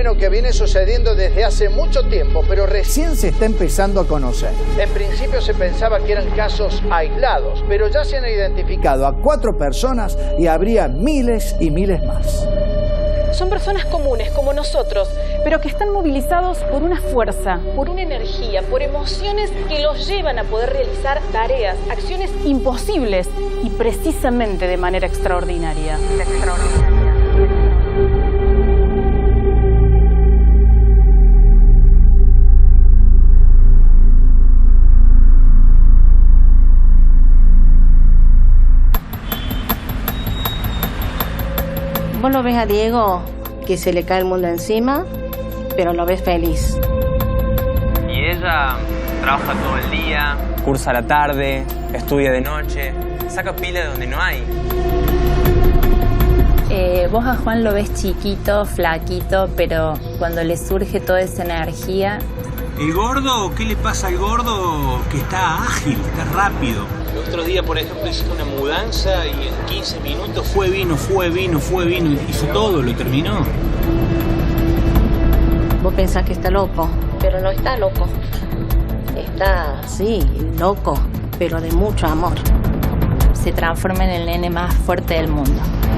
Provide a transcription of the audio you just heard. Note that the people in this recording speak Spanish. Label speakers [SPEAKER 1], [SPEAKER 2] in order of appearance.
[SPEAKER 1] fenómeno que viene sucediendo desde hace mucho tiempo, pero recién se está empezando a conocer. En principio se pensaba que eran casos aislados, pero ya se han identificado a 4 personas y habría miles y miles más.
[SPEAKER 2] Son personas comunes, como nosotros, pero que están movilizados por una fuerza, por una energía, por emociones que los llevan a poder realizar tareas, acciones imposibles y precisamente de manera extraordinaria.
[SPEAKER 3] Vos lo ves a Diego, que se le cae el mundo encima, pero lo ves feliz.
[SPEAKER 4] Y ella trabaja todo el día, cursa a la tarde, estudia de noche, saca pila de donde no hay.
[SPEAKER 5] Vos a Juan lo ves chiquito, flaquito, pero cuando le surge toda esa energía...
[SPEAKER 6] ¿El gordo? ¿Qué le pasa al gordo? Que está ágil, está rápido. El otro día, por ejemplo, hizo una mudanza y en 15 minutos fue vino, hizo todo, lo terminó.
[SPEAKER 3] Vos pensás que está loco, pero no está loco. Está, sí, loco, pero de mucho amor.
[SPEAKER 5] Se transforma en el nene más fuerte del mundo.